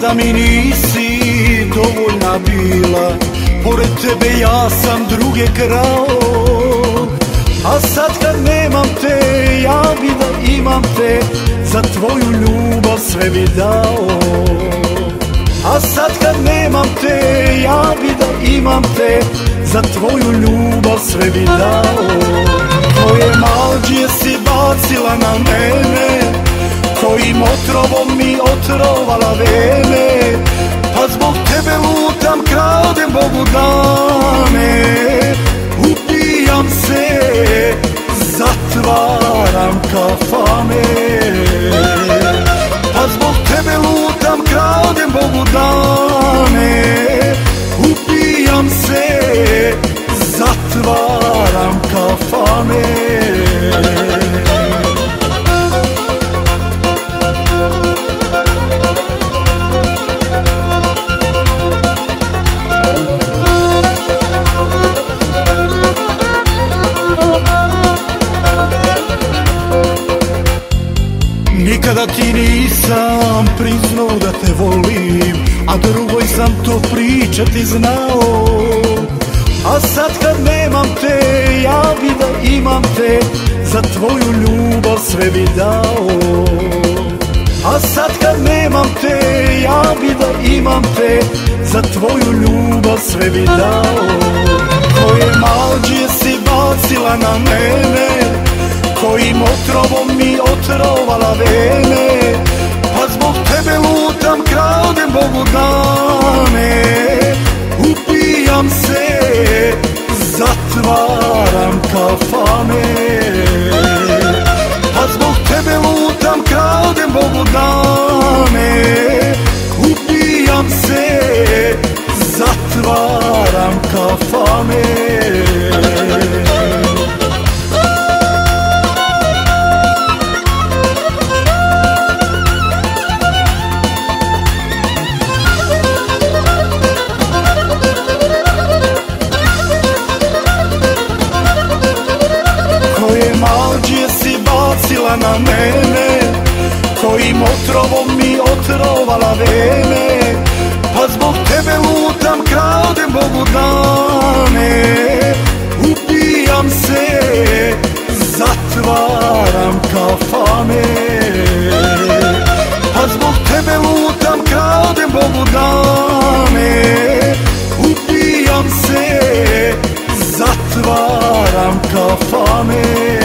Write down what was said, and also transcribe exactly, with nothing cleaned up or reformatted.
Nikada mi nisi dovoljna bila, pored tebe ja sam druge krao. A sad kad nemam te, ja bi da imam te, za tvoju ljubav sve bi dao. A sad kad nemam te, ja bi da imam te, za tvoju ljubav sve bi dao. Tvoje malđije si bacila na mene, kojim otrovom mi otrovala vene. Pa zbog tebe lutam, kradem Bogu dane, upijam se, zatvaram kafane. Pa zbog tebe lutam, kradem Bogu dane, upijam se, zatvaram kafane. Nikada ti nisam priznao da te volim, a drugoj sam to pričati znao. A sad kad nemam te, ja bi da imam te, za tvoju ljubav sve bi dao. A sad kad nemam te, ja bi da imam te, za tvoju ljubav sve bi dao. Koje malđije si bacila na mene, kojim otrovom mi otrovala vene. Pa zbog tebe lutam, kradem Bogu dane, upijam se, zatvaram kafane. Pa zbog tebe lutam, kradem Bogu dane, upijam se, zatvaram kafane. Malđije si bacila na mene, kojim otrovom mi otrovala vene. Pa zbog tebe lutam, kradem Bogu dane, upijam se, zatvaram kafane. Pa zbog tebe lutam, kradem Bogu dane, upijam se, zatvaram kafane.